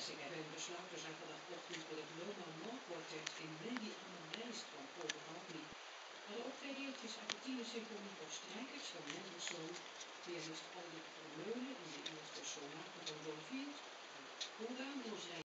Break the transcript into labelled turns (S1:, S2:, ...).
S1: Verkiezingen werden besloten zaterdagochtend door het No-More-Project in Lady Anna van Paul de Hartley. De optredeeltjes uit de tienersymfonie voor strijkers van Mendelssohn, pianist Aldrik Vermeulen in de eerste sonate van John Field, Koldaan